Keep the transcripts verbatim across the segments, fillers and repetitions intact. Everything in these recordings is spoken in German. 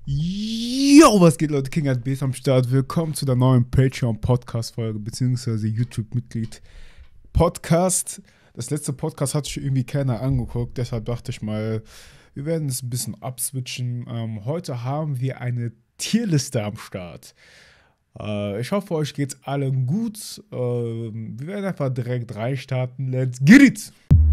Yo, was geht, Leute? King at Base am Start. Willkommen zu der neuen Patreon-Podcast-Folge, beziehungsweise YouTube-Mitglied-Podcast. Das letzte Podcast hat sich irgendwie keiner angeguckt, deshalb dachte ich mal, wir werden es ein bisschen abswitchen. Ähm, heute haben wir eine Tierliste am Start. Äh, ich hoffe, euch geht's allen gut. Äh, wir werden einfach direkt reinstarten. Let's get it!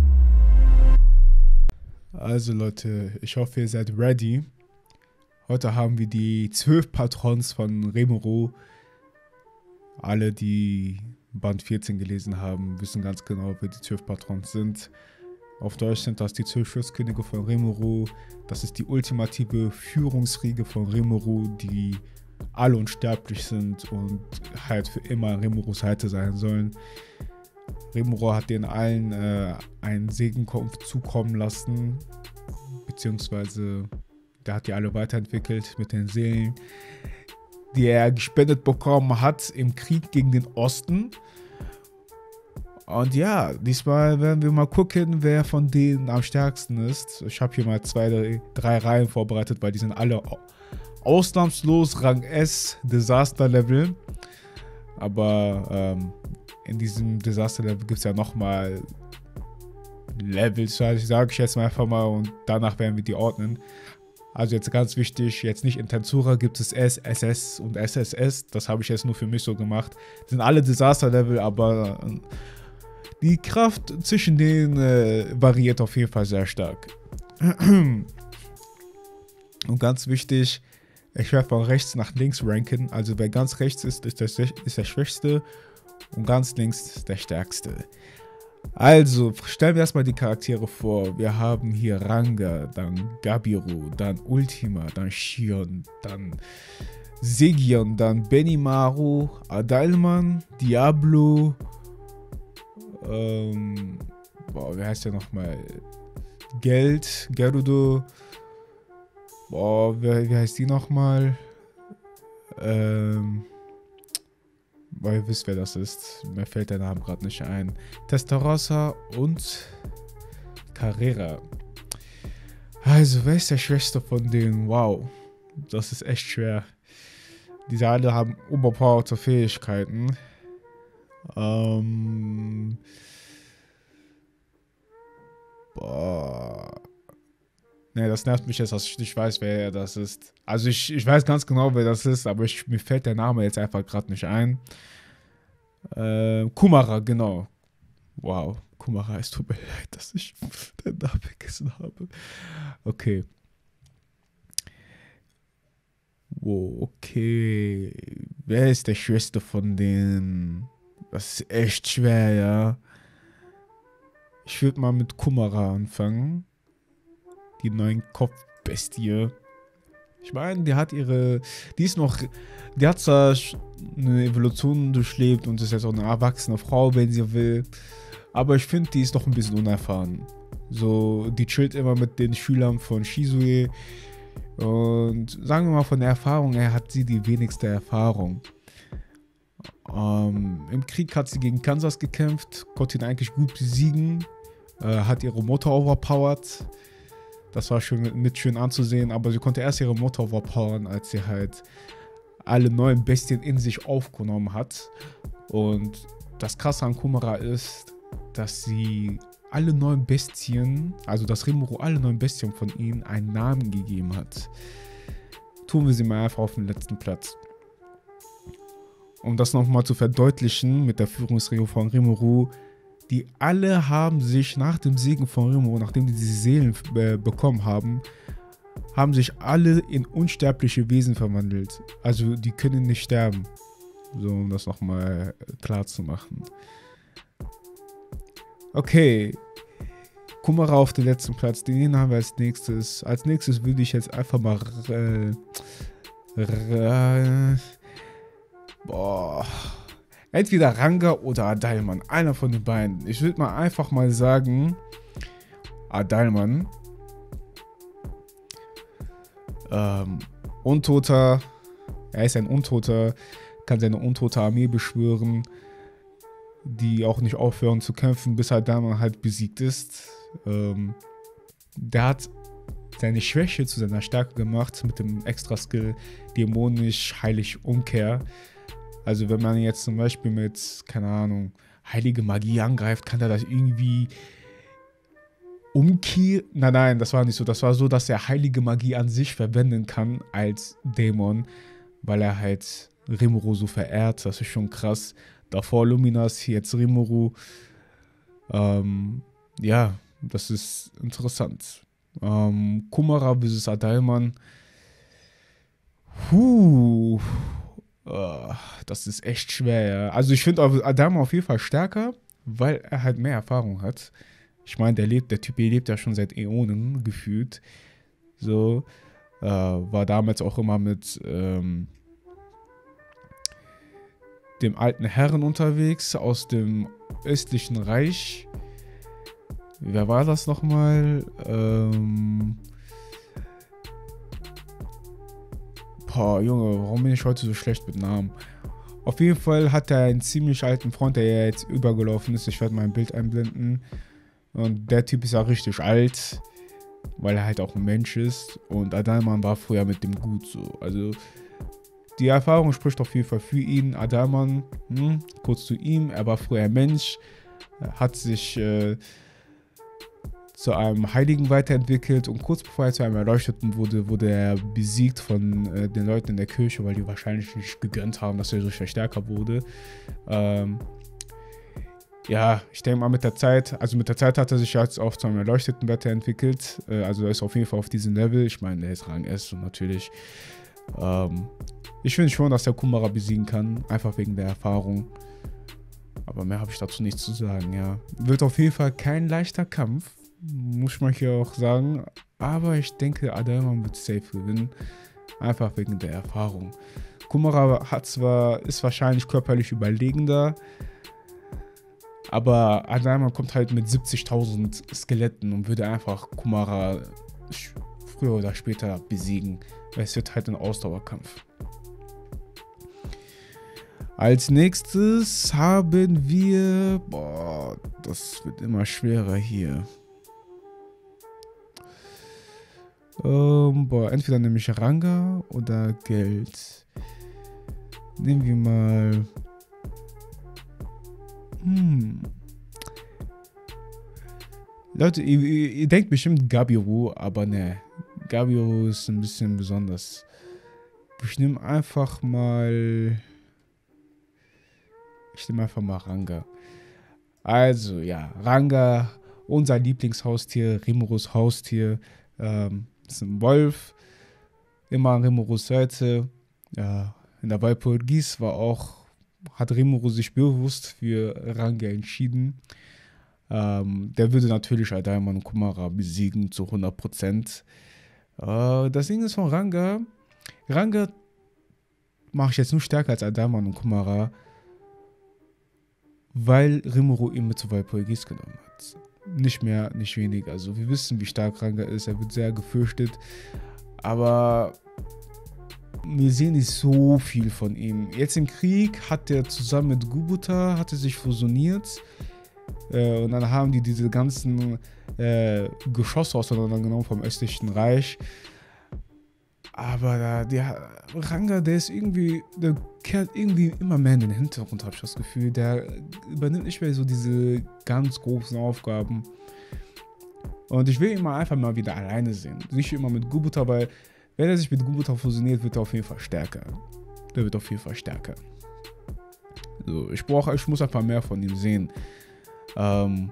Also Leute, ich hoffe, ihr seid ready. Heute haben wir die zwölf Patrons von Rimuru. Alle, die Band vierzehn gelesen haben, wissen ganz genau, wer die zwölf Patrons sind. Auf Deutsch sind das die zwölf Schutzkönige von Rimuru. Das ist die ultimative Führungsriege von Rimuru, die alle unsterblich sind und halt für immer an Rimurus Seite sein sollen. Rimuru hat denen allen äh, einen Segen zukommen lassen, beziehungsweise der hat die alle weiterentwickelt mit den Seelen, die er gespendet bekommen hat im Krieg gegen den Osten. Und ja, diesmal werden wir mal gucken, wer von denen am stärksten ist. Ich habe hier mal zwei, drei, drei Reihen vorbereitet, weil die sind alle ausnahmslos Rang S Disaster Level. Aber ähm, in diesem Disaster Level gibt es ja nochmal Levels, sage ich jetzt mal einfach mal, und danach werden wir die ordnen. Also jetzt ganz wichtig, jetzt nicht in Tensura gibt es S, S S und S S S. Das habe ich jetzt nur für mich so gemacht. Das sind alle Disaster-Level, aber äh, die Kraft zwischen denen äh, variiert auf jeden Fall sehr stark. Und ganz wichtig, ich werde von rechts nach links ranken. Also wer ganz rechts ist, ist der, ist der Schwächste und ganz links der Stärkste. Also, stellen wir erstmal die Charaktere vor. Wir haben hier Ranga, dann Gabiru, dann Ultima, dann Shion, dann Segion, dann Benimaru, Adalman, Diablo, ähm, boah, wie heißt der nochmal? Geld, Gerudo, boah, wie, wie heißt die nochmal? Ähm, Weil ihr wisst, wer das ist. Mir fällt der Name gerade nicht ein. Testarossa und Carrera. Also, wer ist der Schwächste von denen? Wow. Das ist echt schwer. Diese alle haben überpowerte Fähigkeiten. Ähm. Boah. Ne, das nervt mich jetzt, dass ich nicht weiß, wer das ist. Also ich, ich weiß ganz genau, wer das ist, aber ich, mir fällt der Name jetzt einfach gerade nicht ein. Äh, Kumara, genau. Wow, Kumara, es tut mir leid, dass ich den Namen vergessen habe. Okay. Wow, okay. Wer ist der Schwächste von denen? Das ist echt schwer, ja. Ich würde mal mit Kumara anfangen. Die neuen Kopfbestie. Ich meine, die hat ihre, die ist noch, die hat zwar eine Evolution durchlebt und ist jetzt auch eine erwachsene Frau, wenn sie will, aber ich finde, die ist doch ein bisschen unerfahren. So, die chillt immer mit den Schülern von Shisui und sagen wir mal, von der Erfahrung her hat sie die wenigste Erfahrung. Ähm, Im Krieg hat sie gegen Kansas gekämpft, konnte ihn eigentlich gut besiegen, äh, hat ihre Mutter overpowered. Das war schon mit, mit schön anzusehen, aber sie konnte erst ihre Mutter overpowern, als sie halt alle neuen Bestien in sich aufgenommen hat. Und das Krasse an Kumara ist, dass sie alle neuen Bestien, also dass Rimuru alle neuen Bestien von ihnen einen Namen gegeben hat. Tun wir sie mal einfach auf den letzten Platz. Um das nochmal zu verdeutlichen mit der Führungsriege von Rimuru, die alle haben sich nach dem Segen von Rimuru, nachdem die diese Seelen äh, bekommen haben, haben sich alle in unsterbliche Wesen verwandelt. Also die können nicht sterben. So, um das nochmal klar zu machen. Okay. Kumara auf den letzten Platz. Den haben wir als nächstes. Als nächstes würde ich jetzt einfach mal... Äh, äh, boah... Entweder Ranga oder Adalman. Einer von den beiden. Ich würde mal einfach mal sagen, Adalman. Ähm, Untoter. Er ist ein Untoter. Kann seine untote Armee beschwören, die auch nicht aufhören zu kämpfen, bis Adalman halt besiegt ist. Ähm, der hat seine Schwäche zu seiner Stärke gemacht mit dem Extra-Skill dämonisch heilig Umkehr. Also wenn man jetzt zum Beispiel mit, keine Ahnung, heilige Magie angreift, kann er das irgendwie umkehren. Nein, nein, das war nicht so. Das war so, dass er heilige Magie an sich verwenden kann als Dämon, weil er halt Rimuru so verehrt. Das ist schon krass. Davor Luminas, jetzt Rimuru. Ähm, ja, das ist interessant. Ähm, Kumara versus Adalman. Huh. Uh, das ist echt schwer, ja. Also ich finde Adalman auf jeden Fall stärker, weil er halt mehr Erfahrung hat. Ich meine, der lebt, der Typ hier lebt ja schon seit Äonen gefühlt. So, äh, war damals auch immer mit ähm, dem alten Herren unterwegs aus dem östlichen Reich. Wer war das nochmal? Ähm, Boah, Junge, warum bin ich heute so schlecht mit Namen? Auf jeden Fall hat er einen ziemlich alten Freund, der jetzt übergelaufen ist. Ich werde mal ein Bild einblenden. Und der Typ ist ja richtig alt, weil er halt auch ein Mensch ist. Und Adalman war früher mit dem gut so. Also die Erfahrung spricht auf jeden Fall für ihn. Adalman, hm, kurz zu ihm, er war früher Mensch, hat sich äh, zu einem Heiligen weiterentwickelt und kurz bevor er zu einem Erleuchteten wurde, wurde er besiegt von äh, den Leuten in der Kirche, weil die wahrscheinlich nicht gegönnt haben, dass er so viel stärker wurde. Ähm, ja, ich denke mal mit der Zeit, also mit der Zeit hat er sich jetzt auch zu einem Erleuchteten weiterentwickelt. Äh, also er ist auf jeden Fall auf diesem Level. Ich meine, er ist Rang S und natürlich. Ähm, ich finde schon, dass er Kumara besiegen kann, einfach wegen der Erfahrung. Aber mehr habe ich dazu nichts zu sagen, ja. Wird auf jeden Fall kein leichter Kampf. Muss man hier auch sagen, aber ich denke, Adalman wird safe gewinnen, einfach wegen der Erfahrung. Kumara hat zwar, ist wahrscheinlich körperlich überlegender, aber Adalman kommt halt mit siebzigtausend Skeletten und würde einfach Kumara früher oder später besiegen. Es wird halt ein Ausdauerkampf. Als nächstes haben wir, boah, das wird immer schwerer hier. Ähm, boah, entweder nehme ich Ranga oder Geld. Nehmen wir mal. Hm. Leute, ihr, ihr, ihr denkt bestimmt Gabiru, aber ne. Gabiru ist ein bisschen besonders. Ich nehme einfach mal. Ich nehme einfach mal Ranga. Also, ja, Ranga, unser Lieblingshaustier, Rimurus Haustier. Ähm, ist ein Wolf, immer an Rimurus Seite. Ja, in der Walpurgis war auch, hat Rimuru sich bewusst für Ranga entschieden. Ähm, der würde natürlich Adalman und Kumara besiegen zu hundert Prozent. Äh, das Ding ist von Ranga, Ranga mache ich jetzt nur stärker als Adalman und Kumara, weil Rimuru ihn mit zur Walpurgis genommen hat. Nicht mehr, nicht weniger. Also wir wissen, wie stark Ranga ist. Er wird sehr gefürchtet. Aber wir sehen nicht so viel von ihm. Jetzt im Krieg hat er zusammen mit Gubuta, hat er sich fusioniert. Äh, und dann haben die diese ganzen äh, Geschosse auseinandergenommen vom östlichen Reich. Aber der, der Ranga, der ist irgendwie, der kehrt irgendwie immer mehr in den Hintergrund, habe ich das Gefühl. Der übernimmt nicht mehr so diese ganz großen Aufgaben. Und ich will ihn mal einfach mal wieder alleine sehen. Nicht immer mit Gubuta, weil wenn er sich mit Gubuta fusioniert, wird er auf jeden Fall stärker. Der wird auf jeden Fall stärker. So, ich brauche, ich muss einfach mehr von ihm sehen. Ähm,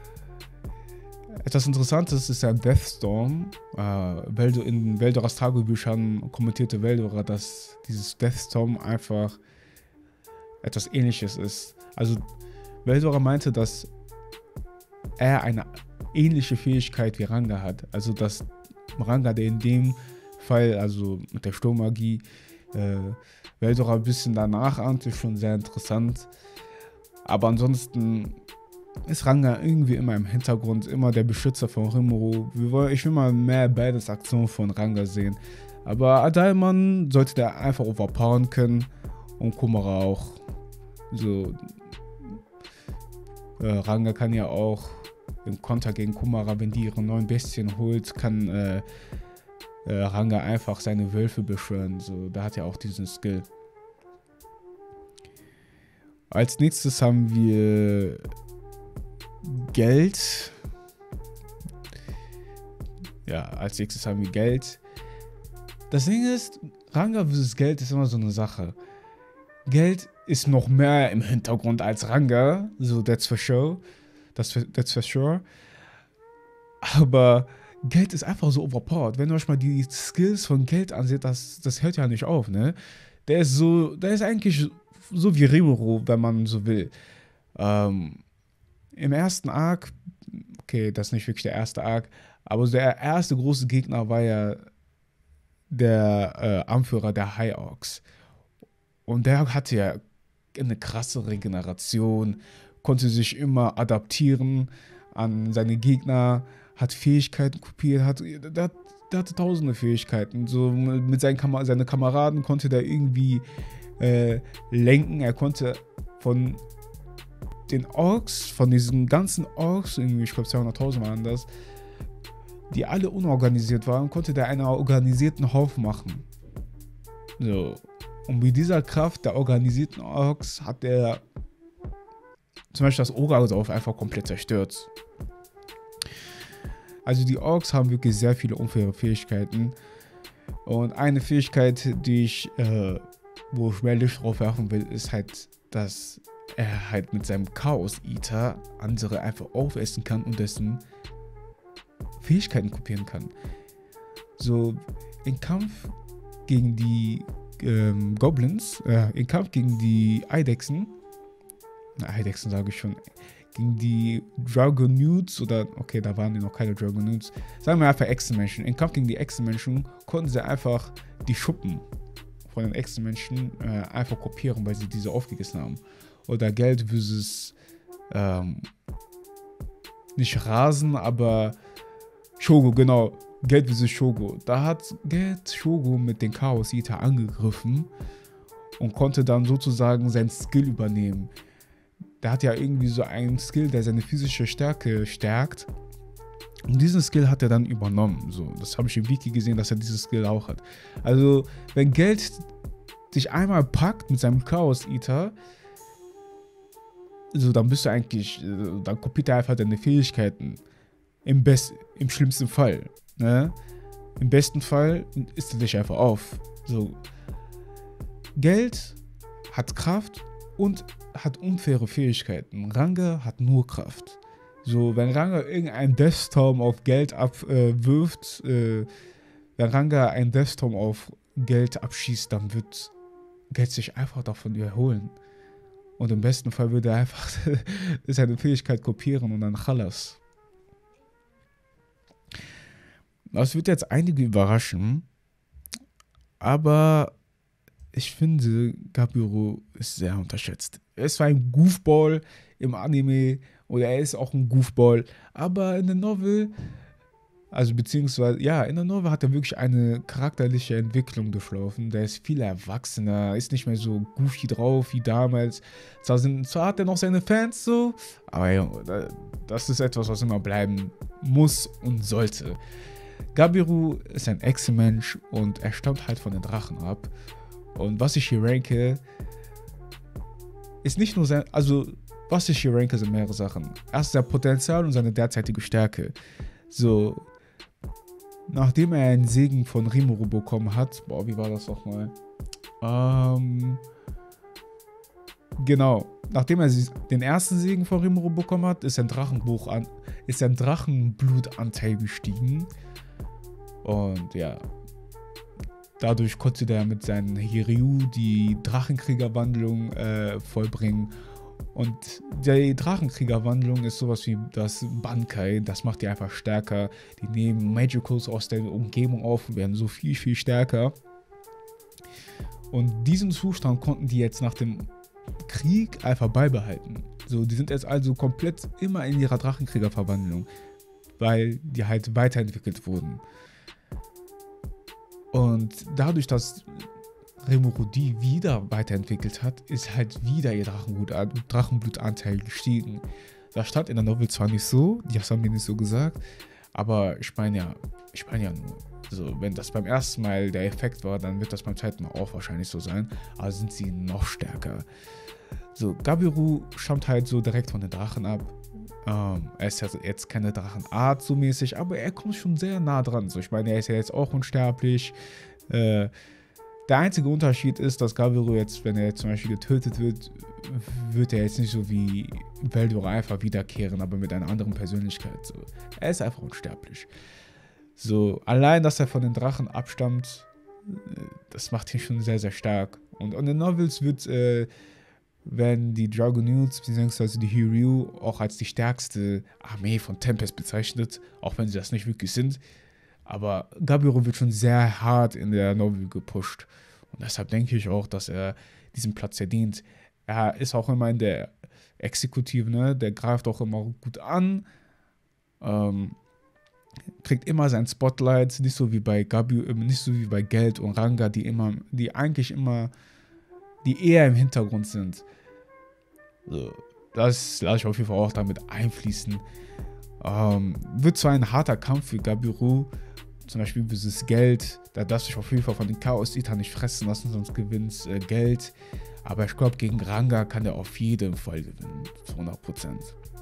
Etwas Interessantes ist ja Deathstorm. Äh, in Veldoras Tagebüchern kommentierte Veldora, dass dieses Deathstorm einfach etwas Ähnliches ist. Also Veldora meinte, dass er eine ähnliche Fähigkeit wie Ranga hat. Also dass Ranga, der in dem Fall, also mit der Sturmmagie, äh, Veldora ein bisschen danach ahnt, ist schon sehr interessant. Aber ansonsten ist Ranga irgendwie immer im Hintergrund, immer der Beschützer von Rimuru. Wir wollen, ich will mal mehr Badass-Aktionen von Ranga sehen. Aber Adalman sollte der einfach overpowern können und Kumara auch. So, äh, Ranga kann ja auch im Konter gegen Kumara, wenn die ihre neuen Bestien holt, kann äh, äh, Ranga einfach seine Wölfe beschwören. So, da hat er auch diesen Skill. Als nächstes haben wir Geld. Ja, als nächstes haben wir Geld. Das Ding ist, Ranga versus Geld ist immer so eine Sache. Geld ist noch mehr im Hintergrund als Ranga, so that's for sure. Das, that's for sure. Aber Geld ist einfach so overpowered. Wenn ihr euch mal die Skills von Geld anseht, das, das hört ja nicht auf, ne? Der ist so, der ist eigentlich so wie Rimuru, wenn man so will. Ähm, im ersten Arc, okay, das ist nicht wirklich der erste Arc, aber der erste große Gegner war ja der äh, Anführer der High Orcs. Und der hatte ja eine krasse Regeneration, konnte sich immer adaptieren an seine Gegner, hat Fähigkeiten kopiert, hat, der, der hatte tausende Fähigkeiten. So mit seinen Kam seine Kameraden konnte der irgendwie äh, lenken. Er konnte von den Orks, von diesen ganzen Orks, irgendwie, ich glaube zweihunderttausend waren das, die alle unorganisiert waren, konnte der einen organisierten Haufen machen. So. Und mit dieser Kraft der organisierten Orks hat er zum Beispiel das Ogre-Dorf einfach komplett zerstört. Also die Orks haben wirklich sehr viele unfaire Fähigkeiten. Und eine Fähigkeit, die ich, äh, wo ich mehr Licht drauf werfen will, ist halt, dass er halt mit seinem Chaos-Eater andere einfach aufessen kann und dessen Fähigkeiten kopieren kann. So, im Kampf gegen die ähm, Goblins, äh, im Kampf gegen die Eidechsen, na, Eidechsen sage ich schon, gegen die Dragonutes, oder, okay, da waren die noch keine Dragonutes, sagen wir einfach Echsenmenschen. Im Kampf gegen die Echsenmenschen konnten sie einfach die Schuppen von den Echsenmenschen äh, einfach kopieren, weil sie diese aufgegessen haben. Oder Geld versus, ähm, nicht Rasen, aber Shogo, genau. Geld versus Shogo. Da hat Geld Shogo mit den Chaos Eater angegriffen und konnte dann sozusagen seinen Skill übernehmen. Der hat ja irgendwie so einen Skill, der seine physische Stärke stärkt. Und diesen Skill hat er dann übernommen. So, das habe ich im Wiki gesehen, dass er dieses Skill auch hat. Also, wenn Geld dich einmal packt mit seinem Chaos Eater, so, dann bist du eigentlich, dann kopiert er einfach deine Fähigkeiten. Im, Best, im schlimmsten Fall. Ne? Im besten Fall isst er dich einfach auf. So. Geld hat Kraft und hat unfaire Fähigkeiten. Ranga hat nur Kraft. So, wenn Ranga irgendeinen Deathstorm auf Geld abwirft, äh, äh, wenn Ranga einen Deathstorm auf Geld abschießt, dann wird Geld sich einfach davon erholen. Und im besten Fall würde er einfach seine Fähigkeit kopieren und dann Chalas. Das wird jetzt einige überraschen, aber ich finde, Gabirow ist sehr unterschätzt. Er ist zwar ein Goofball im Anime oder er ist auch ein Goofball, aber in der Novel, also beziehungsweise, ja, in der Novel hat er wirklich eine charakterliche Entwicklung durchlaufen. Der ist viel erwachsener, ist nicht mehr so goofy drauf wie damals. Zwar, sind, zwar hat er noch seine Fans so, aber ja, das ist etwas, was immer bleiben muss und sollte. Gabirow ist ein Echsenmensch und er stammt halt von den Drachen ab. Und was ich hier ranke, ist nicht nur sein, also was ich hier ranke, sind mehrere Sachen. Erst sein Potenzial und seine derzeitige Stärke. So, nachdem er einen Segen von Rimuru bekommen hat, boah, wie war das nochmal? Ähm, genau, nachdem er den ersten Segen von Rimuru bekommen hat, ist sein Drachenbuch an, ist sein Drachenblutanteil gestiegen. Und ja, dadurch konnte der mit seinen Hiryu die Drachenkriegerwandlung äh, vollbringen. Und die Drachenkriegerwandlung ist sowas wie das Bankai, das macht die einfach stärker. Die nehmen Magicals aus der Umgebung auf und werden so viel, viel stärker. Und diesen Zustand konnten die jetzt nach dem Krieg einfach beibehalten. So, die sind jetzt also komplett immer in ihrer Drachenkriegerverwandlung, weil die halt weiterentwickelt wurden. Und dadurch, dass Rimuru die wieder weiterentwickelt hat, ist halt wieder ihr Drachenblut, Drachenblutanteil gestiegen. Das stand in der Novel zwar nicht so, das haben die nicht so gesagt, aber ich meine ja, ich meine ja nur, so, wenn das beim ersten Mal der Effekt war, dann wird das beim zweiten Mal auch wahrscheinlich so sein, aber sind sie noch stärker. So, Gabiru stammt halt so direkt von den Drachen ab. Ähm, er ist ja jetzt keine Drachenart so mäßig, aber er kommt schon sehr nah dran. So, ich meine, er ist ja jetzt auch unsterblich. Äh, der einzige Unterschied ist, dass Gabiru jetzt, wenn er jetzt zum Beispiel getötet wird, wird er jetzt nicht so wie Veldora einfach wiederkehren, aber mit einer anderen Persönlichkeit. So. Er ist einfach unsterblich. So, allein, dass er von den Drachen abstammt, das macht ihn schon sehr, sehr stark. Und in den Novels wird, äh, werden die Dragonutes bzw. die Hiryu auch als die stärkste Armee von Tempest bezeichnet, auch wenn sie das nicht wirklich sind. Aber Gabiru wird schon sehr hart in der Novel gepusht. Und deshalb denke ich auch, dass er diesen Platz verdient. Er ist auch immer in der Exekutive, ne? Der greift auch immer gut an. Ähm, kriegt immer sein Spotlight, nicht so wie bei Gabiru, nicht so wie bei Geld und Ranga, die immer, die eigentlich immer, die eher im Hintergrund sind. So, das lasse ich auf jeden Fall auch damit einfließen. Ähm, wird zwar ein harter Kampf für Gabiru, zum Beispiel dieses Geld, da darfst du dich auf jeden Fall von den Chaos-Eater nicht fressen lassen, sonst gewinnt äh, Geld. Aber ich glaube, gegen Ranga kann er auf jeden Fall gewinnen, zu hundert Prozent.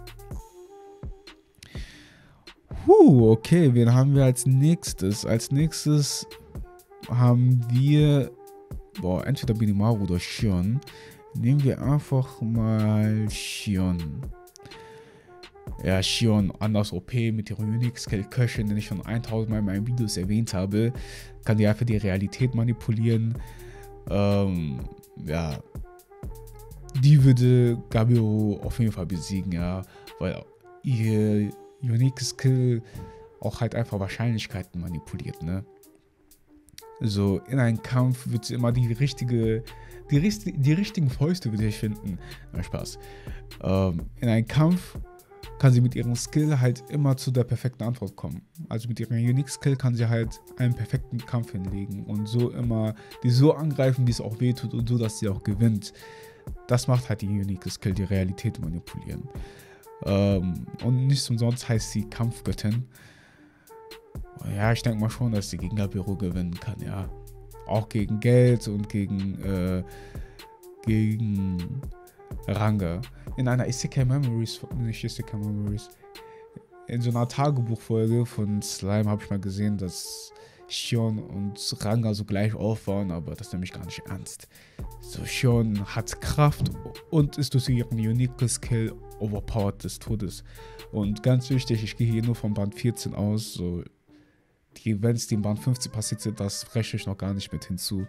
Huh, okay, wen haben wir als nächstes? Als nächstes haben wir, boah, entweder Benimaru oder Shion. Nehmen wir einfach mal Shion. Ja, Shion, anders O P mit ihrem Unique-Skill-Köchin, den ich schon tausend Mal in meinen Videos erwähnt habe, kann die einfach die Realität manipulieren. Ähm, ja, die würde Gabiru auf jeden Fall besiegen, ja, weil ihr Unique-Skill auch halt einfach Wahrscheinlichkeiten manipuliert, ne? So, in einem Kampf wird sie immer die richtige, die, richtig, die richtigen Fäuste würde ich finden. Na, Spaß. Ähm, in einem Kampf kann sie mit ihrem Skill halt immer zu der perfekten Antwort kommen. Also mit ihrem Unique-Skill kann sie halt einen perfekten Kampf hinlegen und so immer die so angreifen, wie es auch wehtut und so, dass sie auch gewinnt. Das macht halt die Unique-Skill, die Realität manipulieren. Ähm, und nicht umsonst heißt sie Kampfgöttin. Ja, ich denke mal schon, dass sie gegen Gabiru gewinnen kann, ja. Auch gegen Geld und gegen, äh, gegen Ranga. In einer Isekai Memories, nicht Isekai Memories, in so einer Tagebuchfolge von Slime habe ich mal gesehen, dass Shion und Ranga so gleich auf waren, aber das nehme ich gar nicht ernst. So, Shion hat Kraft und ist durch ihren Unique Skill overpowered des Todes. Und ganz wichtig, ich gehe hier nur vom Band vierzehn aus, so die Events, die im Band fünfzehn passiert sind, das rechne ich noch gar nicht mit hinzu.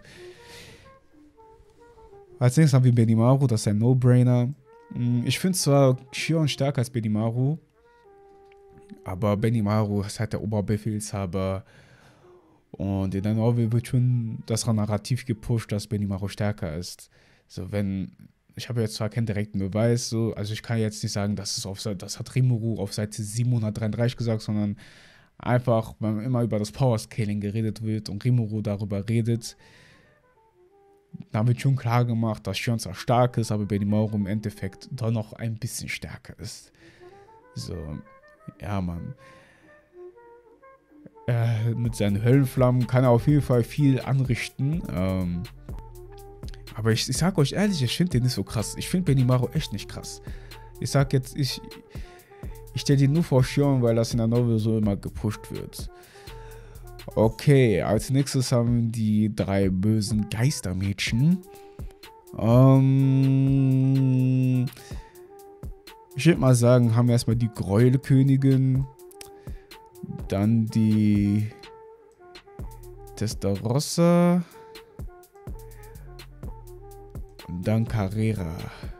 Als nächstes haben wir Benimaru, das ist ein No-Brainer. Ich finde zwar Shion stärker als Benimaru, aber Benimaru ist halt der Oberbefehlshaber und in der Novel wird schon das Narrativ gepusht, dass Benimaru stärker ist. So, wenn, ich habe jetzt zwar keinen direkten Beweis, so, also ich kann jetzt nicht sagen, das, ist auf, das hat Rimuru auf Seite siebenhundertdreiunddreißig gesagt, sondern einfach, wenn immer über das Power-Scaling geredet wird und Rimuru darüber redet, da wird schon klar gemacht, dass Shion zwar stark ist, aber Benimaru im Endeffekt doch noch ein bisschen stärker ist. So, ja, Mann. Äh, mit seinen Höllenflammen kann er auf jeden Fall viel anrichten. Ähm, aber ich, ich sag euch ehrlich, ich finde den nicht so krass. Ich finde Benimaru echt nicht krass. Ich sag jetzt, ich, ich stelle den nur vor Shion, weil das in der Novel so immer gepusht wird. Okay, als nächstes haben die drei bösen Geistermädchen. Ähm, ich würde mal sagen, haben wir erstmal die Gräuelkönigin, dann die Testarossa und dann Carrera.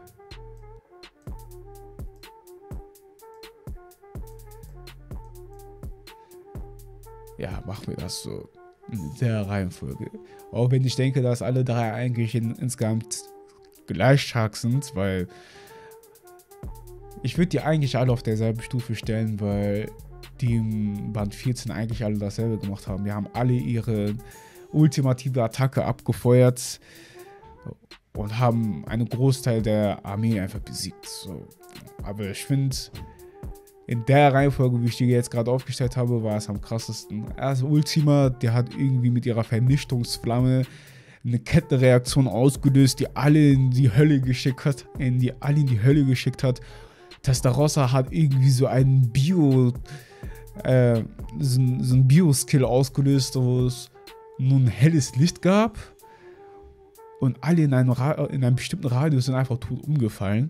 Ja, machen wir das so in der Reihenfolge. Auch wenn ich denke, dass alle drei eigentlich in, insgesamt gleich stark sind, weil ich würde die eigentlich alle auf derselben Stufe stellen, weil die im Band vierzehn eigentlich alle dasselbe gemacht haben. Die haben alle ihre ultimative Attacke abgefeuert und haben einen Großteil der Armee einfach besiegt. So. aber ich finde, in der Reihenfolge, wie ich die jetzt gerade aufgestellt habe, war es am krassesten. Erst Ultima, der hat irgendwie mit ihrer Vernichtungsflamme eine Kettenreaktion ausgelöst, die alle in die Hölle geschickt hat, in die alle in die Hölle geschickt hat. Testarossa hat irgendwie so einen Bio, äh, so, so ein Bio-Skill ausgelöst, wo es nun helles Licht gab und alle in einem, Ra in einem bestimmten Radius sind einfach tot umgefallen.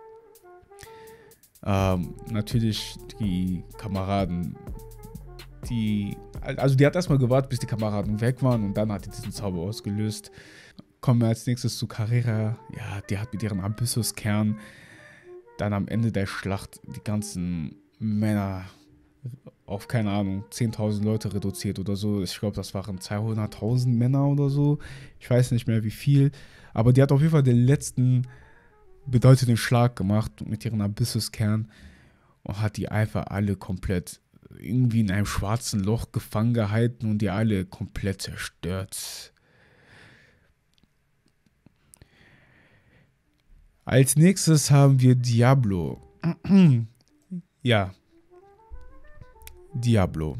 Ähm, natürlich die Kameraden, die, also die hat erstmal gewartet, bis die Kameraden weg waren und dann hat die diesen Zauber ausgelöst. Kommen wir als nächstes zu Carrera. Ja, die hat mit ihrem Abyssus-Kern dann am Ende der Schlacht die ganzen Männer auf, keine Ahnung, zehntausend Leute reduziert oder so. Ich glaube, das waren zweihunderttausend Männer oder so. Ich weiß nicht mehr wie viel. Aber die hat auf jeden Fall den letzten bedeutenden Schlag gemacht mit ihrem Abyssus-Kern und hat die einfach alle komplett irgendwie in einem schwarzen Loch gefangen gehalten und die alle komplett zerstört. Als nächstes haben wir Diablo. Ja. Diablo.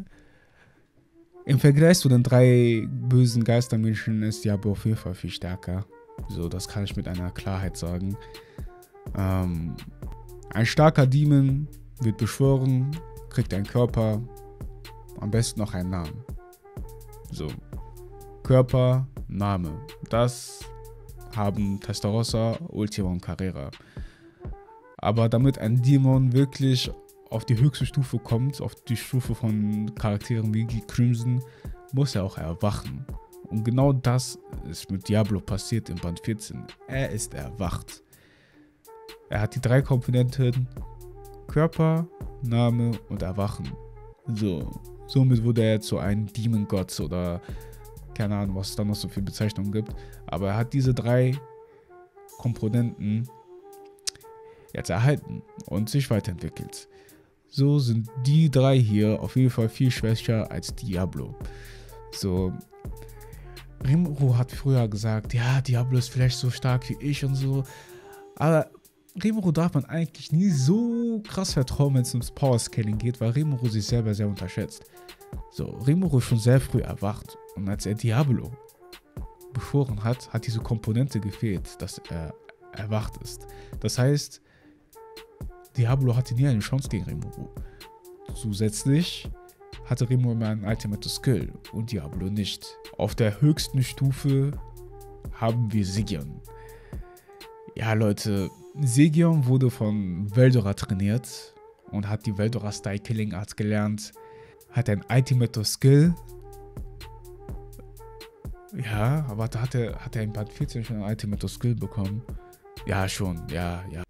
Im Vergleich zu den drei bösen Geistermenschen ist Diablo auf jeden Fall viel stärker. So, das kann ich mit einer Klarheit sagen. Ähm, ein starker Demon wird beschworen, kriegt einen Körper, am besten noch einen Namen. So, Körper, Name. Das haben Testarossa, Ultima und Carrera. Aber damit ein Dämon wirklich auf die höchste Stufe kommt, auf die Stufe von Charakteren wie Crimson, muss er auch erwachen. Und genau das ist mit Diablo passiert in Band vierzehn. Er ist erwacht. Er hat die drei Komponenten Körper, Name und Erwachen. So, somit wurde er zu einem Demon God oder keine Ahnung, was es da noch so für Bezeichnungen gibt. Aber er hat diese drei Komponenten jetzt erhalten und sich weiterentwickelt. So sind die drei hier auf jeden Fall viel schwächer als Diablo. So, Rimuru hat früher gesagt, ja, Diablo ist vielleicht so stark wie ich und so. Aber Rimuru darf man eigentlich nie so krass vertrauen, wenn es ums Power-Scaling geht, weil Rimuru sich selber sehr unterschätzt. So, Rimuru ist schon sehr früh erwacht. Und als er Diablo beschworen hat, hat diese Komponente gefehlt, dass er erwacht ist. Das heißt, Diablo hatte nie eine Chance gegen Rimuru. Zusätzlich hatte Rimuru immer einen Ultimate Skill und Diablo nicht. Auf der höchsten Stufe haben wir Sigion. Ja, Leute, Sigion wurde von Veldora trainiert und hat die Veldora Style Killing Art gelernt. Hat ein Ultimate Skill. Ja, aber da hat er, hat er in Band vierzehn schon ein Ultimate Skill bekommen. Ja, schon, ja, ja.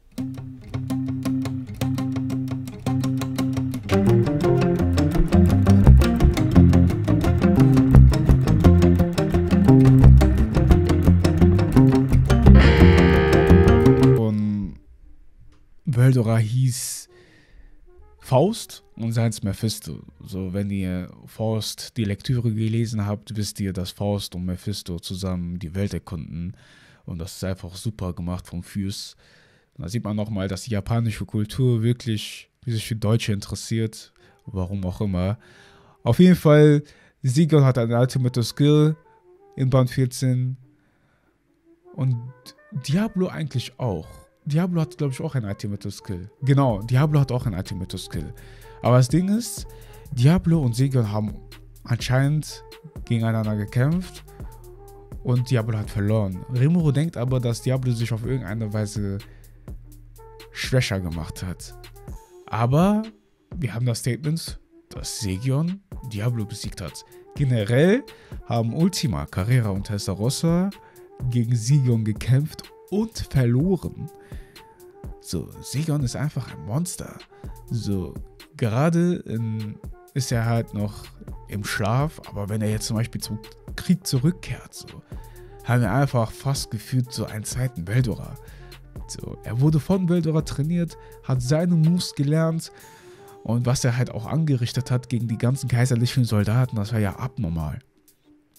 Und Veldora hieß Faust und seins Mephisto. So, wenn ihr Faust die Lektüre gelesen habt, wisst ihr, dass Faust und Mephisto zusammen die Welt erkunden. Und das ist einfach super gemacht vom Fuse. Da sieht man nochmal, dass die japanische Kultur wirklich sich für Deutsche interessiert. Warum auch immer. Auf jeden Fall, Sigion hat einen Ultimate Skill in Band vierzehn. Und Diablo eigentlich auch. Diablo hat, glaube ich, auch ein Ultimate Skill. Genau, Diablo hat auch ein Ultimate Skill. Aber das Ding ist, Diablo und Sigion haben anscheinend gegeneinander gekämpft und Diablo hat verloren. Rimuru denkt aber, dass Diablo sich auf irgendeine Weise schwächer gemacht hat. Aber wir haben das Statement, dass Sigion Diablo besiegt hat. Generell haben Ultima, Carrera und Testarossa gegen Sigion gekämpft und verloren. So, Sigion ist einfach ein Monster. So, gerade in, ist er halt noch im Schlaf, aber wenn er jetzt zum Beispiel zum Krieg zurückkehrt, so, haben wir einfach fast gefühlt so einen zweiten Veldora. So, er wurde von Veldora trainiert, hat seine Moves gelernt und was er halt auch angerichtet hat gegen die ganzen kaiserlichen Soldaten, das war ja abnormal.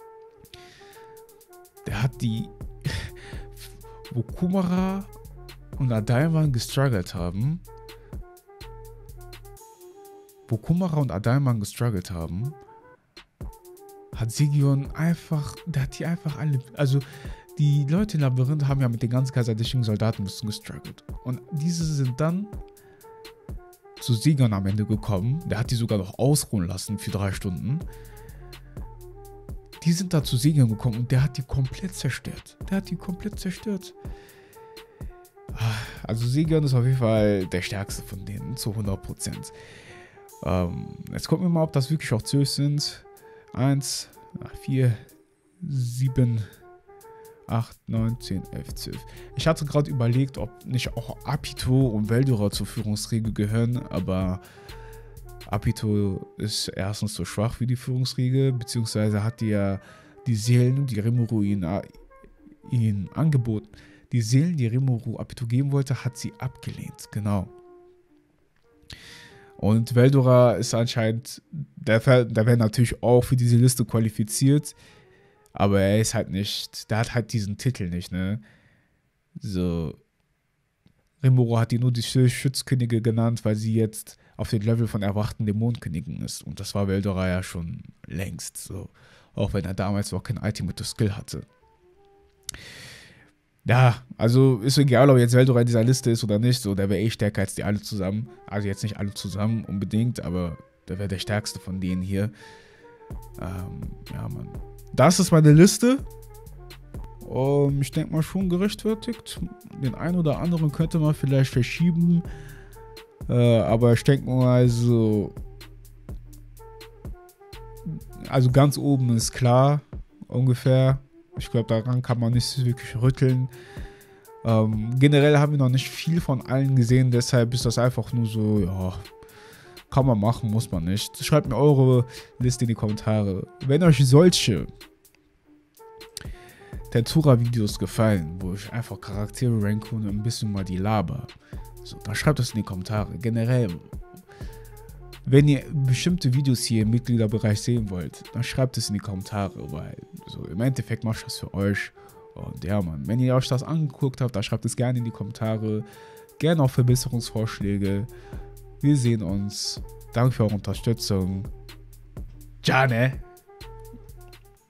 Der hat die Wokumara und Adaiman gestruggelt haben, wo Kumara und Adaiman gestruggelt haben, hat Sigion einfach, der hat die einfach alle, also die Leute im Labyrinth haben ja mit den ganzen kaiserlichen Soldaten ein bisschen gestruggelt. Und diese sind dann zu Sigion am Ende gekommen, der hat die sogar noch ausruhen lassen für drei Stunden. Die sind da zu Sigion gekommen und der hat die komplett zerstört. Der hat die komplett zerstört. Also Sigion ist auf jeden Fall der stärkste von denen, zu hundert Prozent. Ähm, jetzt gucken wir mal, ob das wirklich auch Zeus sind. eins, vier, sieben, acht, neun, zehn, elf, zwölf. Ich hatte gerade überlegt, ob nicht auch Apito und Veldora zur Führungsriege gehören, aber Apito ist erstens so schwach wie die Führungsriege, beziehungsweise hat die ja die Seelen, die Rimuru ihnen, ihnen angeboten. Die Seelen, die Rimuru Apito geben wollte, hat sie abgelehnt, genau. Und Veldora ist anscheinend, der, der wäre natürlich auch für diese Liste qualifiziert, aber er ist halt nicht, der hat halt diesen Titel nicht, ne? So, Rimuru hat die nur die Schützkönige genannt, weil sie jetzt auf dem Level von erwachten Dämonenkönigen ist. Und das war Veldora ja schon längst, so. Auch wenn er damals noch kein Ultimate Skill hatte. Ja, also ist egal, ob jetzt Veldora in dieser Liste ist oder nicht, so, der wäre eh stärker als die alle zusammen. Also jetzt nicht alle zusammen unbedingt, aber der wäre der stärkste von denen hier. Ähm, ja, Mann. Das ist meine Liste. Um, ich denke mal schon gerechtfertigt. Den einen oder anderen könnte man vielleicht verschieben. Äh, aber ich denke mal, also, also ganz oben ist klar, ungefähr. Ich glaube, daran kann man nicht wirklich rütteln. Ähm, generell haben wir noch nicht viel von allen gesehen, deshalb ist das einfach nur so, ja, kann man machen, muss man nicht. Schreibt mir eure Liste in die Kommentare. Wenn euch solche Tentura-Videos gefallen, wo ich einfach Charaktere ranke und ein bisschen mal die laber, so, dann schreibt das in die Kommentare. Generell, wenn ihr bestimmte Videos hier im Mitgliederbereich sehen wollt, dann schreibt es in die Kommentare, weil so im Endeffekt mache ich das für euch. Und ja, Mann, wenn ihr euch das angeguckt habt, dann schreibt es gerne in die Kommentare. Gerne auch Verbesserungsvorschläge. Wir sehen uns. Danke für eure Unterstützung. Ciao, ne?